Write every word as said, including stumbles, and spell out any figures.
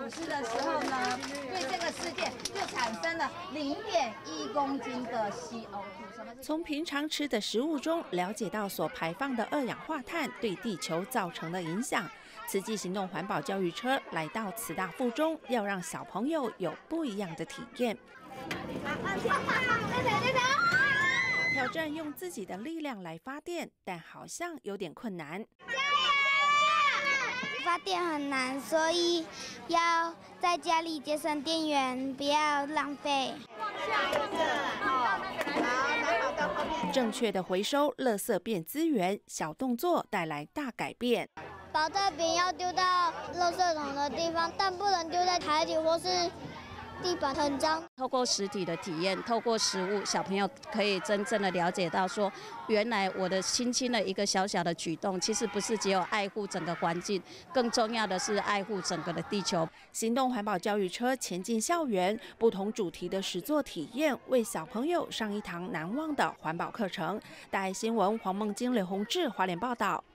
吐司的时候呢，对这个世界就产生了零点一公斤的 C O 二。 从平常吃的食物中了解到所排放的二氧化碳对地球造成的影响。慈济行动环保教育车来到慈大附中，要让小朋友有不一样的体验。挑战用自己的力量来发电，但好像有点困难。 发电很难，所以要在家里节省电源，不要浪费。 正确的回收，垃圾变资源，小动作带来大改变。 保特瓶要丢到垃圾桶的地方，但不能丢在海里或是地板很脏。 透过实体的体验，透过食物，小朋友可以真正的了解到说，原来我的轻轻的一个小小的举动，其实不是只有爱护整个环境，更重要的是爱护整个的地球。 行动环保教育车前进校园，不同主题的实作体验，为小朋友上一堂难忘的环保课程。大爱新闻黄梦金、刘宏志华联报道。